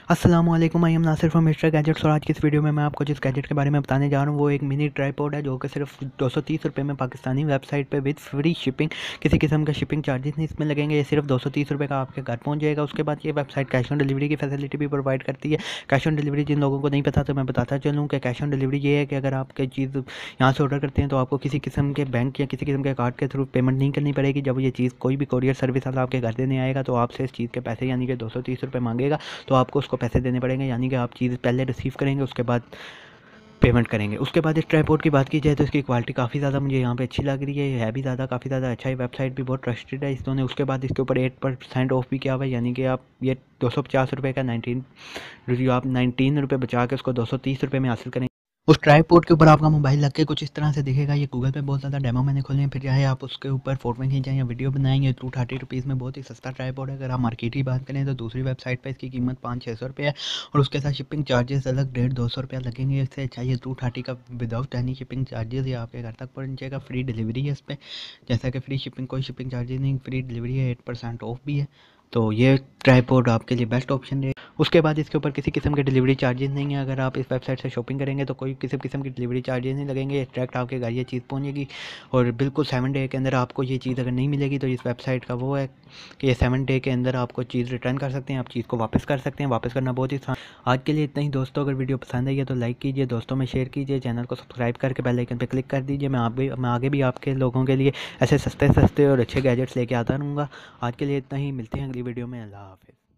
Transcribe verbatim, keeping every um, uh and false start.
अस्सलामुअलैकुम, I am Nasir from Mister Gadgets. और आज की इस वीडियो में मैं आपको जिस गैजेट के बारे में बताने जा रहा हूँ वो एक मिनी ट्राइपॉड है जो कि सिर्फ दो सौ तीस रुपये में पाकिस्तानी वेबसाइट पे विद फ्री शिपिंग, किसी किस्म का शिपिंग चार्जेस नहीं इसमें लगेंगे। ये सिर्फ दो सौ तीस रुपये का आपके घर पहुँच जाएगा। उसके बाद ये वेबसाइट कैश ऑन डिलीवरी की फैसिलिटी भी प्रोवाइड करती है। कैश ऑन डिलीवरी जिन लोगों को नहीं पता तो मैं बताता चलूँ कि कैश ऑन डिलीवरी ये है कि अगर आप कोई चीज़ यहाँ से ऑर्डर करते हैं तो आपको किसी किस्म के बैंक या किसी किस्म के कार्ड के थ्रू पेमेंट नहीं करनी पड़ेगी। जब ये चीज़ कोई भी कोरियर सर्विस वाला आपके घर देने आएगा तो आपसे इस चीज़ के पैसे यानी कि दो सौ तीस रुपये मांगेगा, तो आपको उसको पैसे देने पड़ेंगे, यानी कि आप चीज़ पहले रिसीव करेंगे उसके बाद पेमेंट करेंगे। उसके बाद इस ट्राइपॉड की बात की जाए तो इसकी क्वालिटी काफ़ी ज़्यादा मुझे यहाँ पे अच्छी लग रही है। ये है भी ज़्यादा काफ़ी ज़्यादा अच्छा है, वेबसाइट भी बहुत ट्रस्टेड है इन्होंने। उसके बाद इसके ऊपर एट परसेंट ऑफ भी किया हुआ है, यानी कि आप ये दो सौ पचास रुपये का नाइनटीन जो आप नाइनटीन रुपये बचा के उसको दो सौ तीस रुपये में हासिल करेंगे। उस ट्राइपॉड के ऊपर आपका मोबाइल लग के कुछ इस तरह से दिखेगा। ये गूगल पे बहुत ज़्यादा डेमो मैंने खोले हैं, फिर चाहे आप उसके ऊपर फोटो खींचाएं या वीडियो बनाएंगे। टू थर्टी रुपीज़ में बहुत ही सस्ता ट्राइपॉड है। अगर आप मार्केट की बात करें तो दूसरी वेबसाइट पर इसकी कीमत पाँच छः सौ रुपये है और उसके साथ शिपिंग चार्जेस अलग डेढ़ दो सौ रुपया लगेंगे। इससे अच्छा ये टू थर्टी का विदाउट एनी शिपिंग चार्जेस ये आपके घर तक पहुँच जाएगा। फ्री डिलीवरी है इस पर, जैसा कि फ्री शिपिंग कोई शिपिंग चार्जेस नहीं, फ्री डिलीवरी है, एट परसेंट ऑफ भी है। तो ये ट्राइपॉड आपके लिए बेस्ट ऑप्शन है। उसके बाद इसके ऊपर किसी किस्म के डिलीवरी चार्जेस नहीं है। अगर आप इस वेबसाइट से शॉपिंग करेंगे तो कोई किसी किस्म की डिलीवरी चार्जेस नहीं लगेंगे। डायरेक्ट आपके घर ये चीज़ पहुंचेगी और बिल्कुल सेवन डे के अंदर आपको ये चीज़ अगर नहीं मिलेगी तो इस वेबसाइट का वो है कि ये सेवन डे के अंदर आपको चीज़ रिटर्न कर सकते हैं, आप चीज़ को वापस कर सकते हैं। वापस करना बहुत ही आसान। आज के लिए इतना ही दोस्तों। अगर वीडियो पसंद आई है तो लाइक कीजिए, दोस्तों में शेयर कीजिए, चैनल को सब्सक्राइब करके बेल आइकन पर क्लिक कर दीजिए। मैं आप भी मैं आगे भी आपके लोगों के लिए ऐसे सस्ते सस्ते और अच्छे गैजेट्स लेके आता रहूँगा। आज के लिए इतना ही, मिलते हैं अगली वीडियो में। अल्लाह हाफ़िज़।